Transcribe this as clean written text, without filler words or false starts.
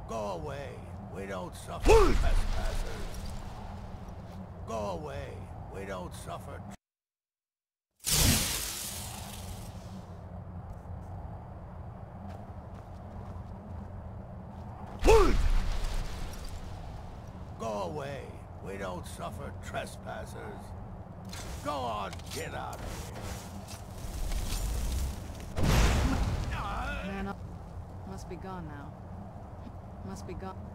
Go away. We don't suffer trespassers. Go away. We don't suffer. Go away. We don't suffer trespassers. Go on, get out of here. Man, must be gone now. Must be gone.